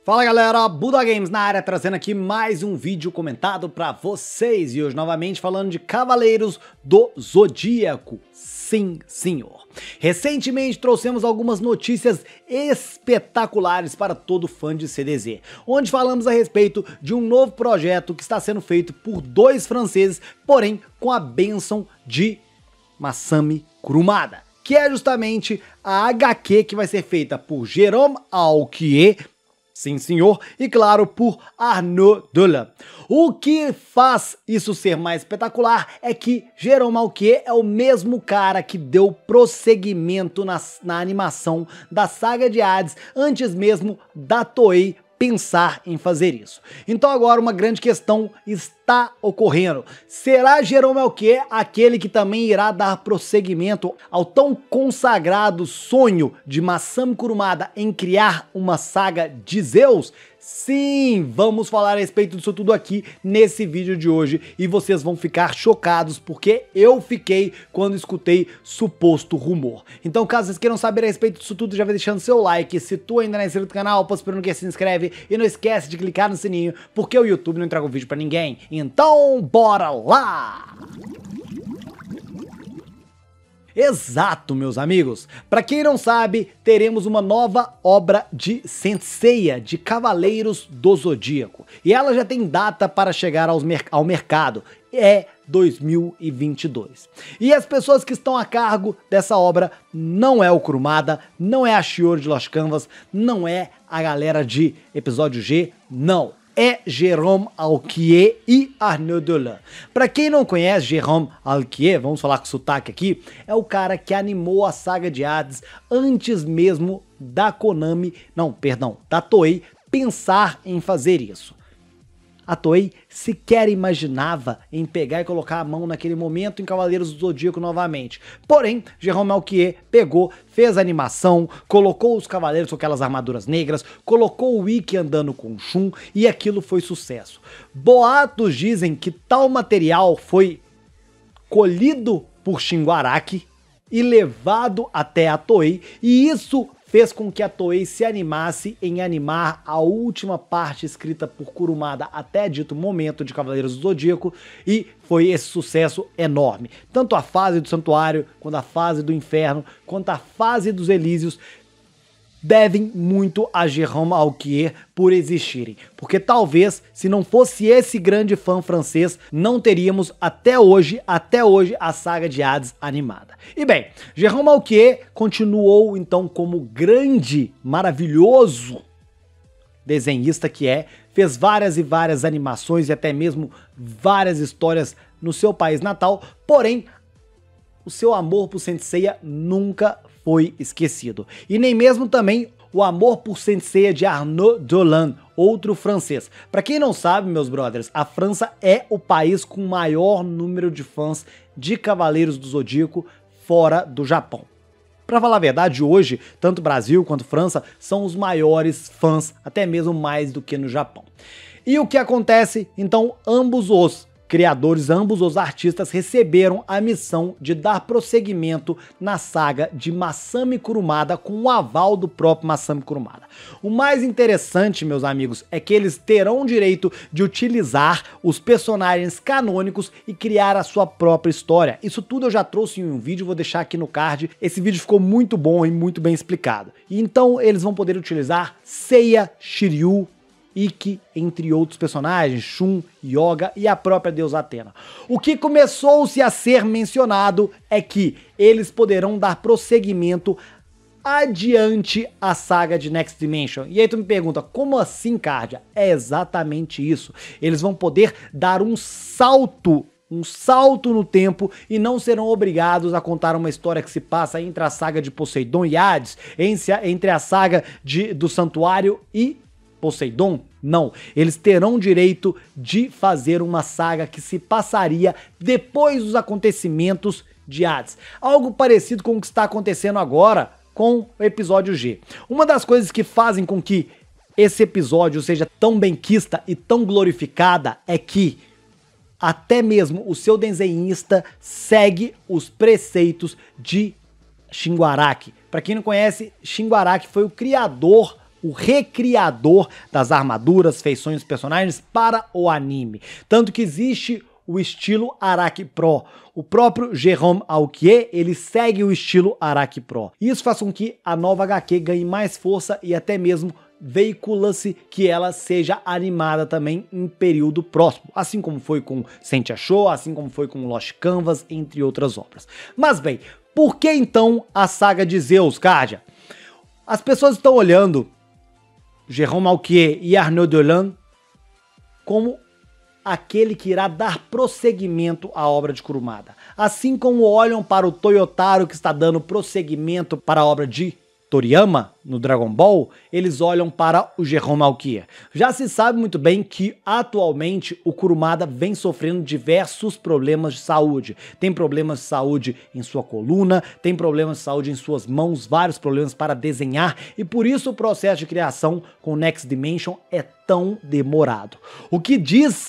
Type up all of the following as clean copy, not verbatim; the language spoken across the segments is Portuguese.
Fala galera, Buda Games na área, trazendo aqui mais um vídeo comentado pra vocês. E hoje novamente falando de Cavaleiros do Zodíaco. Sim, senhor. Recentemente trouxemos algumas notícias espetaculares para todo fã de CDZ, onde falamos a respeito de um novo projeto que está sendo feito por dois franceses, porém com a bênção de Masami Kurumada, que é justamente a HQ que vai ser feita por Jérôme Alquier, sim senhor, e claro por Arnaud Dolan. O que faz isso ser mais espetacular é que Jérôme Alquier é o mesmo cara que deu prosseguimento na animação da saga de Hades antes mesmo da Toei pensar em fazer isso. Então agora uma grande questão está ocorrendo. Será Jérôme Alquier aquele que também irá dar prosseguimento ao tão consagrado sonho de Masami Kurumada em criar uma saga de Zeus? Sim, vamos falar a respeito disso tudo aqui nesse vídeo de hoje e vocês vão ficar chocados porque eu fiquei quando escutei suposto rumor. Então caso vocês queiram saber a respeito disso tudo, já vai deixando seu like, se tu ainda não é inscrito no canal, esperando que se inscreve e não esquece de clicar no sininho porque o YouTube não entrega o vídeo pra ninguém. Então bora lá! Exato, meus amigos. Para quem não sabe, teremos uma nova obra de Saint Seiya, de Cavaleiros do Zodíaco. E ela já tem data para chegar ao mercado. É 2022. E as pessoas que estão a cargo dessa obra não é o Kurumada, não é a Shiori de Lost Canvas, não é a galera de Episódio G, não. É Jérôme Alquier e Arnaud Dolan. Pra quem não conhece Jérôme Alquier, vamos falar com sotaque aqui, é o cara que animou a saga de Hades antes mesmo da da Toei pensar em fazer isso. A Toei sequer imaginava em pegar e colocar a mão naquele momento em Cavaleiros do Zodíaco novamente. Porém, Jérôme Alquier pegou, fez a animação, colocou os cavaleiros com aquelas armaduras negras, colocou o Ikki andando com o Shun e aquilo foi sucesso. Boatos dizem que tal material foi colhido por Shingo Araki e levado até a Toei, e isso fez com que a Toei se animasse em animar a última parte escrita por Kurumada até dito momento de Cavaleiros do Zodíaco, e foi esse sucesso enorme. Tanto a fase do Santuário, quanto a fase do Inferno, quanto a fase dos Elísios devem muito a Jérôme Alquier por existirem, porque talvez se não fosse esse grande fã francês, não teríamos até hoje a saga de Hades animada. E bem, Jérôme Alquier continuou então como grande, maravilhoso desenhista que é, fez várias e várias animações e até mesmo várias histórias no seu país natal, porém o seu amor por Saint Seiya nunca foi esquecido. E nem mesmo também o amor por Saint Seiya de Arnaud Dolan, outro francês. Para quem não sabe, meus brothers, a França é o país com maior número de fãs de Cavaleiros do Zodíaco fora do Japão. Para falar a verdade, hoje, tanto Brasil quanto França são os maiores fãs, até mesmo mais do que no Japão. E o que acontece? Então, ambos os criadores, ambos os artistas receberam a missão de dar prosseguimento na saga de Masami Kurumada com o aval do próprio Masami Kurumada. O mais interessante, meus amigos, é que eles terão o direito de utilizar os personagens canônicos e criar a sua própria história. Isso tudo eu já trouxe em um vídeo, vou deixar aqui no card. Esse vídeo ficou muito bom e muito bem explicado. E então eles vão poder utilizar Seiya, Shiryu, Ikki, entre outros personagens, Shun, Yoga e a própria deusa Atena. O que começou-se a ser mencionado é que eles poderão dar prosseguimento adiante à saga de Next Dimension. E aí tu me pergunta, como assim, Cardia? É exatamente isso. Eles vão poder dar um salto no tempo e não serão obrigados a contar uma história que se passa entre a saga de Poseidon e Hades, entre a saga do Santuário e Poseidon? Não, eles terão direito de fazer uma saga que se passaria depois dos acontecimentos de Hades. Algo parecido com o que está acontecendo agora com o episódio G. Uma das coisas que fazem com que esse episódio seja tão benquista e tão glorificada é que até mesmo o seu desenhista segue os preceitos de Shingo Araki. Para quem não conhece, Shingo Araki foi o criador o recriador das armaduras, feições dos personagens para o anime. Tanto que existe o estilo Araki Pro. O próprio Jérôme Auquier, ele segue o estilo Araki Pro. Isso faz com que a nova HQ ganhe mais força e até mesmo veicula-se que ela seja animada também em período próximo, assim como foi com Saint Show, assim como foi com Lost Canvas, entre outras obras. Mas bem, por que então a saga de Zeus, Cardia? As pessoas estão olhando Jérôme Auquier e Arnaud Dolan como aquele que irá dar prosseguimento à obra de Kurumada. Assim como olham para o Toyotaro, que está dando prosseguimento para a obra de Toriyama no Dragon Ball, eles olham para o Jérôme Auquier. Já se sabe muito bem que atualmente o Kurumada vem sofrendo diversos problemas de saúde. Tem problemas de saúde em sua coluna, tem problemas de saúde em suas mãos, vários problemas para desenhar, e por isso o processo de criação com Next Dimension é tão demorado. O que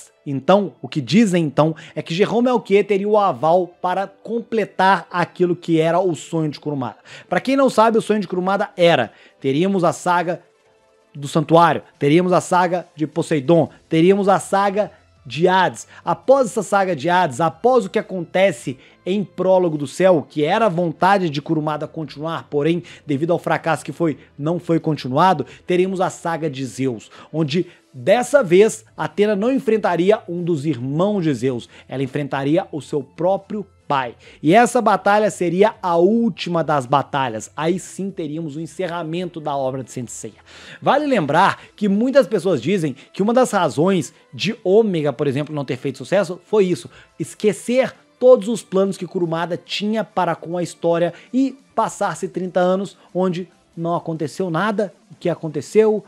dizem então é que Jérôme Auquier teria o aval para completar aquilo que era o sonho de Kurumada. Para quem não sabe, o sonho de Kurumada teríamos a saga do Santuário, teríamos a saga de Poseidon, teríamos a saga de Hades. Após essa saga de Hades, após o que acontece em Prólogo do Céu, que era a vontade de Kurumada continuar, porém, devido ao fracasso que não foi continuado, teríamos a saga de Zeus, onde dessa vez Atena não enfrentaria um dos irmãos de Zeus, ela enfrentaria o seu próprio pai. E essa batalha seria a última das batalhas. Aí sim teríamos o encerramento da obra de Saint Seiya. Vale lembrar que muitas pessoas dizem que uma das razões de Ômega, por exemplo, não ter feito sucesso foi isso: esquecer todos os planos que Kurumada tinha para com a história e passar-se 30 anos onde não aconteceu nada. O que aconteceu?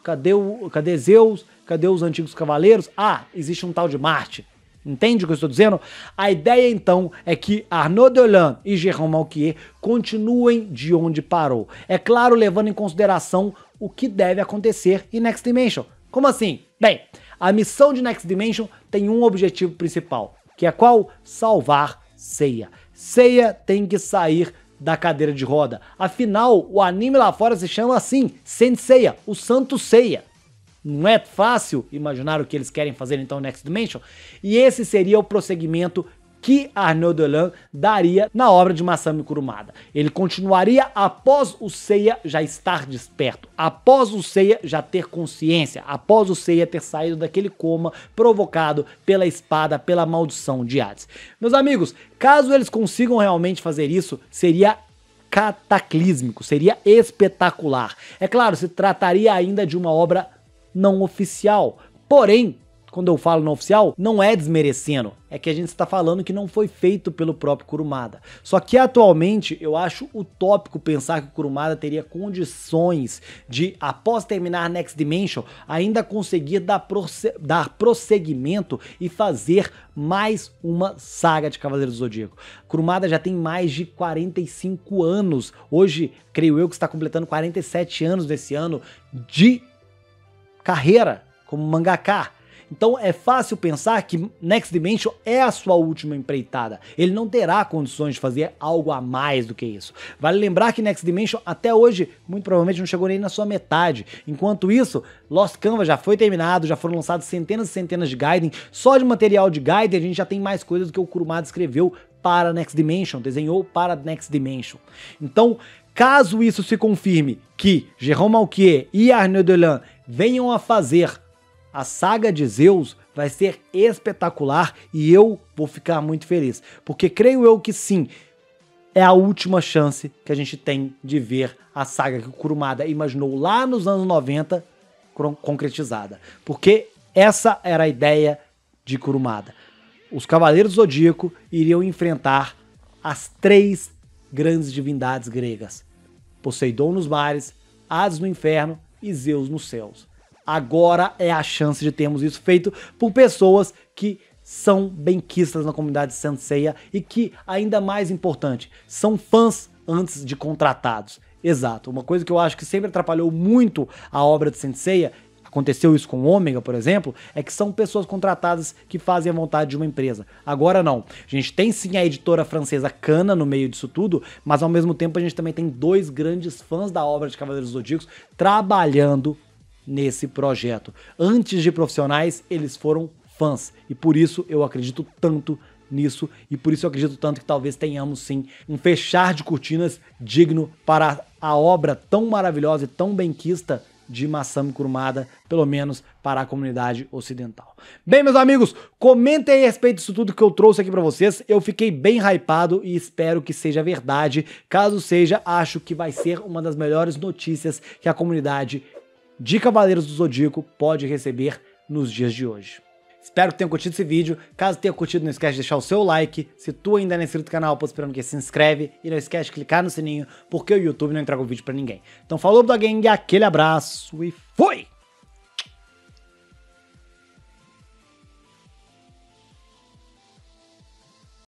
Cadê Zeus? Cadê os antigos cavaleiros? Ah, existe um tal de Marte. Entende o que eu estou dizendo? A ideia então é que Arnaud Dolan e Jérôme Auquier continuem de onde parou. É claro, levando em consideração o que deve acontecer em Next Dimension. Como assim? Bem, a missão de Next Dimension tem um objetivo principal, que é qual? Salvar Seiya. Seiya tem que sair da cadeira de roda. Afinal, o anime lá fora se chama assim, Saint Seiya, o Santo Seiya. Não é fácil imaginar o que eles querem fazer então Next Dimension? E esse seria o prosseguimento que Arnaud Dolan daria na obra de Masami Kurumada. Ele continuaria após o Seiya já estar desperto, após o Seiya já ter consciência, após o Seiya ter saído daquele coma provocado pela espada, pela maldição de Hades. Meus amigos, caso eles consigam realmente fazer isso, seria cataclísmico, seria espetacular. É claro, se trataria ainda de uma obra não oficial, porém, quando eu falo não oficial, não é desmerecendo, é que a gente está falando que não foi feito pelo próprio Kurumada. Só que atualmente eu acho utópico pensar que o Kurumada teria condições de, após terminar Next Dimension, ainda conseguir dar prosseguimento e fazer mais uma saga de Cavaleiros do Zodíaco. Kurumada já tem mais de 45 anos, hoje creio eu que está completando 47 anos desse ano de carreira como mangaka. Então é fácil pensar que Next Dimension é a sua última empreitada. Ele não terá condições de fazer algo a mais do que isso. Vale lembrar que Next Dimension até hoje muito provavelmente não chegou nem na sua metade. Enquanto isso, Lost Canvas já foi terminado, já foram lançados centenas e centenas de Gaiden. Só de material de Gaiden a gente já tem mais coisas do que o Kurumada escreveu para Next Dimension, desenhou para Next Dimension. Então, caso isso se confirme que Jérôme Auquier e Arnaud Dolan venham a fazer a saga de Zeus, vai ser espetacular e eu vou ficar muito feliz, porque creio eu que sim, é a última chance que a gente tem de ver a saga que o Kurumada imaginou lá nos anos 90 concretizada, porque essa era a ideia de Kurumada. Os Cavaleiros do Zodíaco iriam enfrentar as 3 grandes divindades gregas: Poseidon nos mares, Hades no inferno e Zeus nos céus. Agora é a chance de termos isso feito por pessoas que são benquistas na comunidade de Saint Seiya e que, ainda mais importante, são fãs antes de contratados. Exato, uma coisa que eu acho que sempre atrapalhou muito a obra de Saint Seiya, aconteceu isso com o Ômega, por exemplo, é que são pessoas contratadas que fazem a vontade de uma empresa. Agora não. A gente tem sim a editora francesa Kana no meio disso tudo, mas ao mesmo tempo a gente também tem dois grandes fãs da obra de Cavaleiros dos Zodíacos trabalhando nesse projeto. Antes de profissionais, eles foram fãs. E por isso eu acredito tanto nisso, e por isso eu acredito tanto que talvez tenhamos sim um fechar de cortinas digno para a obra tão maravilhosa e tão benquista de Masami Kurumada, pelo menos para a comunidade ocidental. Bem, meus amigos, comentem aí a respeito disso tudo que eu trouxe aqui para vocês. Eu fiquei bem hypado e espero que seja verdade. Caso seja, acho que vai ser uma das melhores notícias que a comunidade de Cavaleiros do Zodíaco pode receber nos dias de hoje. Espero que tenham curtido esse vídeo. Caso tenha curtido, não esquece de deixar o seu like. Se tu ainda não é inscrito no canal, tô esperando que se inscreve. E não esquece de clicar no sininho, porque o YouTube não entrega o vídeo pra ninguém. Então falou, Blogueng, aquele abraço e fui!